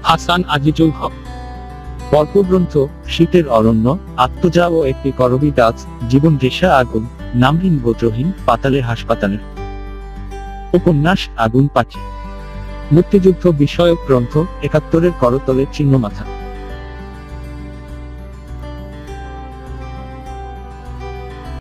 হাসান আজিজুল হক। গল্পগ্রন্থ শীতের অরণ্য, আত্মজা ও একটি করবী গাছ, জীবন রেশা আগুন, নামহীন গোত্রহীন পাতালে হাসপাতালের। উপন্যাস আগুন পাখি। মুক্তিযুদ্ধ বিষয়ক গ্রন্থ, ৭১-এর করতলে চিহ্নমাথা।